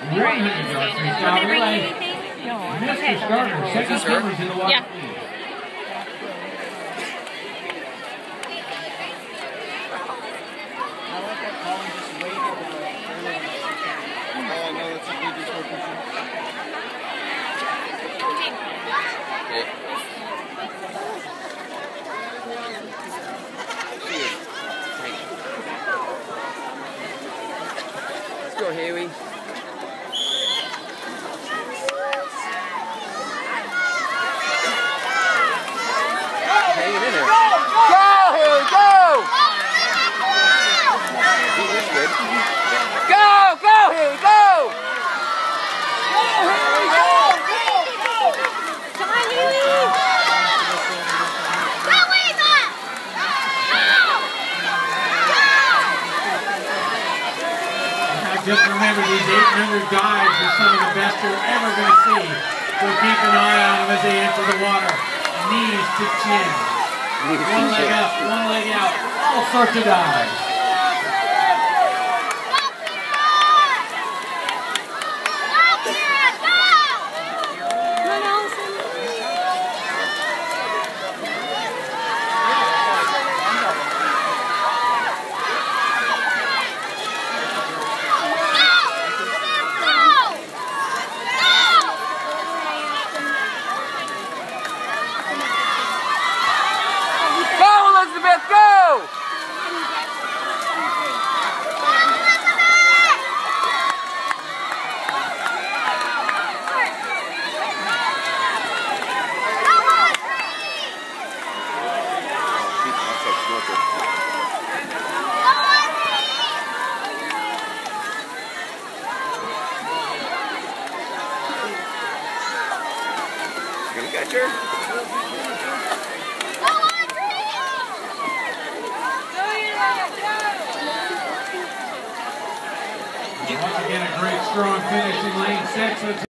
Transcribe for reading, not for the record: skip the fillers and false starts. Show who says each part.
Speaker 1: 100 yard freestyle relay. Mr. Starter, second swimmers in the water.
Speaker 2: Yeah.
Speaker 3: Let's go, Hailey. Hanging in there. Go, Hailey, go! That's good. Go, go, Hailey, go! Go, Hailey, go!
Speaker 2: Come on, Hailey! Go, Ava!
Speaker 1: Just remember, these 800 dives are some of the best you're ever going to see. So keep an eye on them as they enter the water. Knees to chin. One leg up, one leg out. All sorts of dives.
Speaker 2: Come on, Alison.
Speaker 3: Elizabeth, go! Gonna catch her?
Speaker 1: Once again, a great strong finish in lane 6.